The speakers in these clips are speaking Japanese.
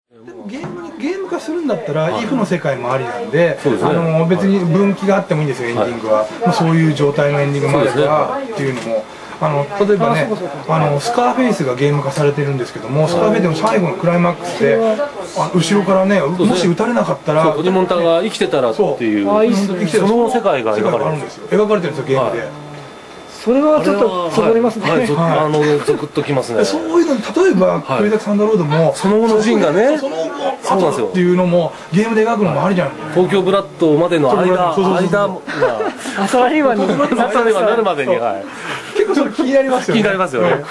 でもゲーム化するんだったら、イフの世界もありなんで、別に分岐があってもいいんですよ、エンディングは。そういう状態のエンディングもあればっていうのも。例えばね、スカーフェイスがゲーム化されてるんですけども、スカーフェイスの最後のクライマックスで、後ろからね、もし撃たれなかったら、 トニモンタが生きてたらっていう、その世界が描かれてるんですよ。 描かれてるんですよ、ゲームで。 それはちょっとそぼりますね。 ゾクッときますね。 そういうの、例えばクレイダックサンダーロードもその後の陣がね、 その後のっていうのもゲームで描くのもありじゃん。 東京ブラッドまでの間がサラリーマンになるまでに、 結構それ気になりますよね。 気になりますよね。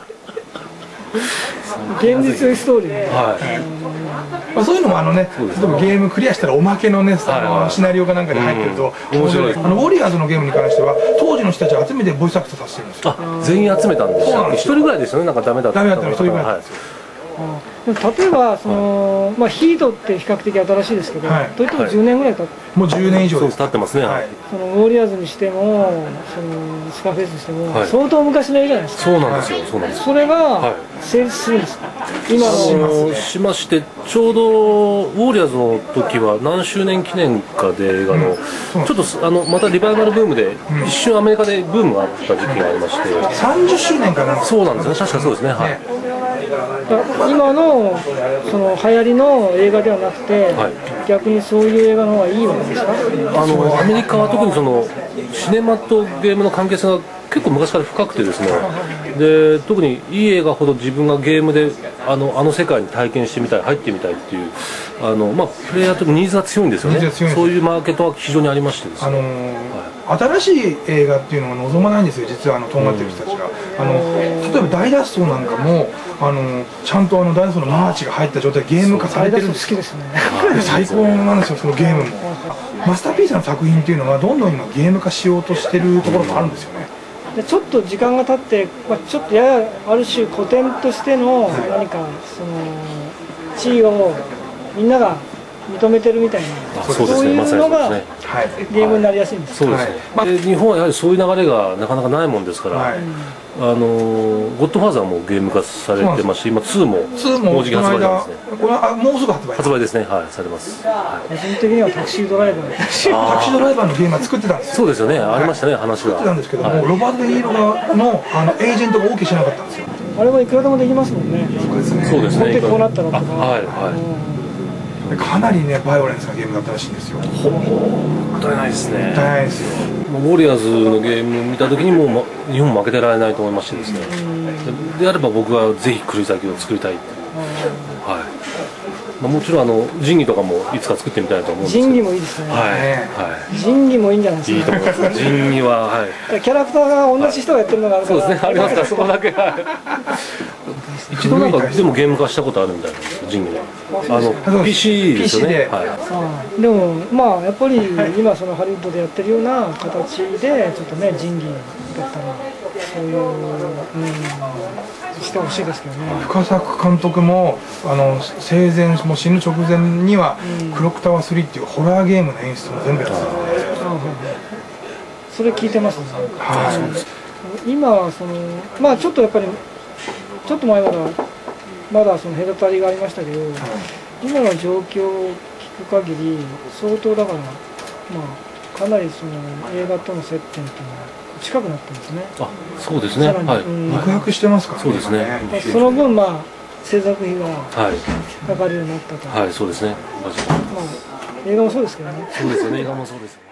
現実ストーリー。 そういうのも例えばゲームクリアしたらおまけのねシナリオかなんかで入ってると面白い。ウォリアーズのゲームに関しては当時の人たちを集めてボイスアクトさせてるんですよ。 全員集めたんですよ。一人ぐらいですよね、なんかダメだったの。 一人ぐらいなんですよ。 例えばヒートって比較的新しいですけど、といっても10年ぐらい経って、 もう10年以上です。 経ってますね。 ウォリアーズにしてもスカーフェイスにしても相当昔の絵じゃないですか。 そうなんですよ、そうなんです。 それが成立するんですか。今のしまして、ちょうどウォーリアーズの時は何周年記念かで映画のちょっとまたリバイバルブームで一瞬アメリカでブームがあった時期がありまして、 30周年かな。 そうなんですね、確かそうですね。 今のその流行りの映画ではなくて、逆にそういう映画の方がいいわけですか。 アメリカは特にそのシネマとゲームの関係性が結構昔から深くてですね、で特にいい映画ほど自分がゲームであの世界に体験してみたい、入ってみたいっていうプレイヤーとニーズが強いんですよね。そういうマーケットは非常にありましてですね、 新しい映画っていうのは望まないんですよ、実はとんがってる人たちが。例えば大脱走なんかもちゃんと大脱走のマーチが入った状態でゲーム化されてるんですよ。最高なんですよ、そのゲームも。マスターピースの作品っていうのはどんどん今ゲーム化しようとしてるところもあるんですよね。 でちょっと時間が経って、ちょっとややある種古典としての何か地位をみんなが認めてるみたいな、そういうのがゲームになりやすいんです。 そうですね。日本はやはりそういう流れがなかなかないもんですから、ゴッドファーザーもゲーム化されてますし、今2ももうじき発売ですね。 もうすぐ発売ですね。されます。 個人的にはタクシードライバータクシードライバーのゲームは作ってたんですよ。 そうですよね、ありましたね、話が作ってたんですけども、ロバート・デ・ニーロのエージェントが OK しなかったんですよ。 あれはいくらでもできますもんね。 そうですね。 こうなったらとか。 かなりねバイオレンスなゲームだったらしいんですよ。 もったいないですね。 もったいないですよ。 ウォリアーズのゲーム見た時にも日本負けてられないと思いましてですね。であれば僕はぜひ狂い咲きを作りたい。もちろん仁義とかもいつか作ってみたいと思うんですけど。 仁義もいいですね。仁義もいいんじゃないですか。 いいと思います。仁義はキャラクターが同じ人がやってるのがあるから。 そうですね。ありますからそこだけ。一度なんかでもゲーム化したことあるみたいなんですよ、仁義は。PC ですよね。 でもやっぱり今そのハリウッドでやってるような形でちょっとね仁義だったらそういうしてほしいですけどね。 深作監督も生前もう死ぬ直前にはクロックタワー3っていうホラーゲームの演出も全部やってたので、 それ聞いてますね。今ちょっとやっぱりちょっと前まだその隔たりがありましたけど、今の状況を聞く限り相当だからかなりその映画との接点っていうのは近くなってますね。 そうですね。 肉薄してますからね。 そうですね。 その分制作費がかかるようになったと。 そうですね。 映画もそうですけどね。 そうですよね。映画もそうです。